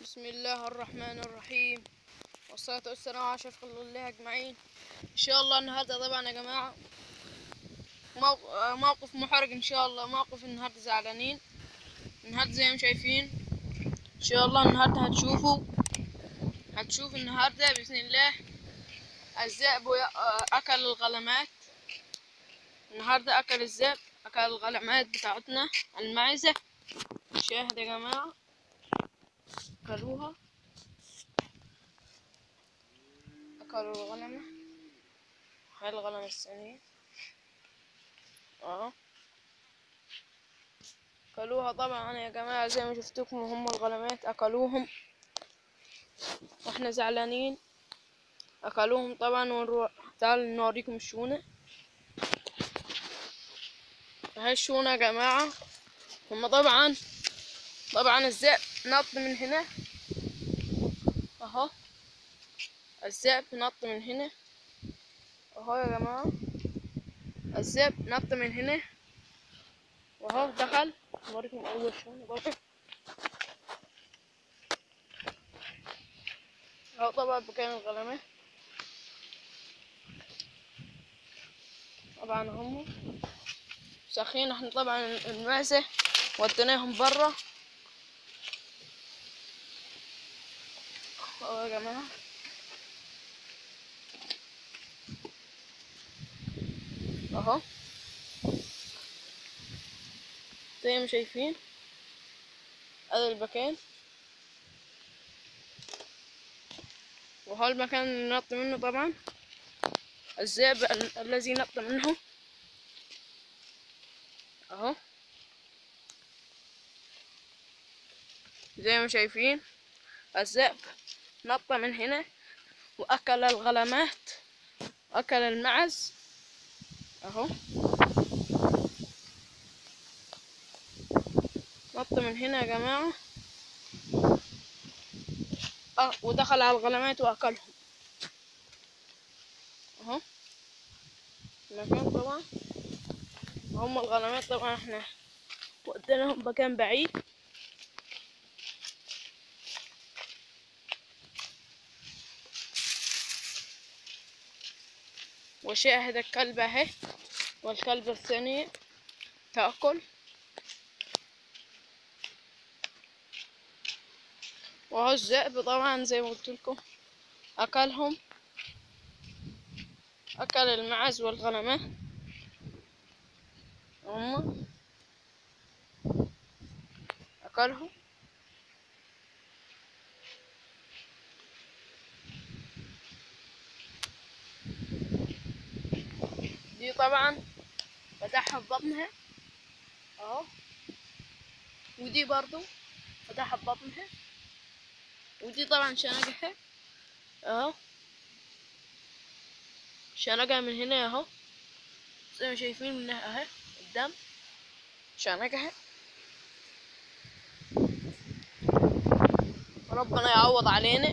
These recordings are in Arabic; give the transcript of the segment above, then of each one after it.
بسم الله الرحمن الرحيم، والصلاة والسلام على أشرف خلق الله أجمعين. إن شاء الله النهاردة طبعا يا جماعة موقف محرج. إن شاء الله موقف النهاردة زعلانين. النهاردة زي ما شايفين إن شاء الله النهاردة هتشوف النهاردة بإذن الله الذئب أكل الغلمات. النهاردة أكل الذئب أكل الغلمات بتاعتنا المعزة. شاهد يا جماعة أكلوها، أكلوا الغنمة. هاي الغنمة الثانية أكلوها طبعا يا جماعة زي ما شفتكم، هم الغنمات أكلوهم واحنا زعلانين. أكلوهم طبعا ونروح. تعالوا نوريكم الشونة. هاي الشونة يا جماعة. هم طبعا الذئب نط من هنا اهو. الذئب نط من هنا اهو يا جماعة. الذئب نط من هنا واهو دخل. نوريكم اول شونة برضه اهو. طبعا مكان الغنمة طبعا هم ساخين. احنا طبعا المعزة وديناهم برا اهو يا جماعة. اهو زي ما شايفين هذا المكان، وهو المكان اللي نط منه طبعا الذئب الذي نط منه اهو. زي ما شايفين الذئب نط من هنا واكل الغلمات، اكل المعز اهو. نط من هنا يا جماعة ودخل على الغلمات واكلهم اهو. المكان طبعا هم الغلمات طبعا احنا وديناهم مكان بعيد. وشاهد الكلبة اهي، والكلبة الثانية تأكل. وهو الذئب طبعا زي ما قلت لكم أكلهم، أكل المعز والغنمة هم أكلهم. دي طبعا فتحها في بطنها اهو، ودي برضو فتحها في بطنها، ودي طبعا شنقها اهو. شنقها من هنا اهو زي ما شايفين منها اهي الدم شنقها. ربنا يعوض علينا.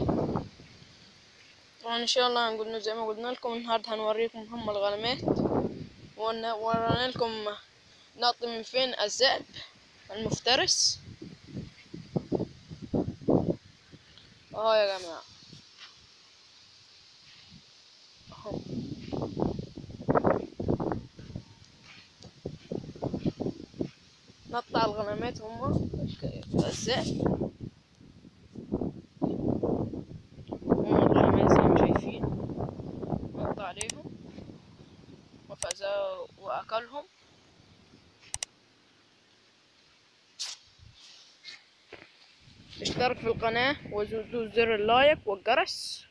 وان شاء الله هنقول زي ما قلنا لكم النهارده هنوريكم هم الغنمات، ورانا لكم نط من فين الذئب المفترس اهو يا جماعة اهو. نط على الغنمات هم الذئب. هم الغنمات زي ما شايفين نط عليهم وفزا واكلهم. اشترك في القناة وزودوا زر اللايك والجرس،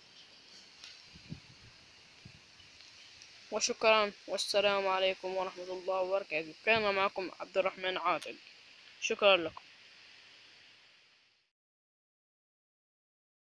وشكرا والسلام عليكم ورحمة الله وبركاته. كان معكم عبد الرحمن عادل. شكرا لكم.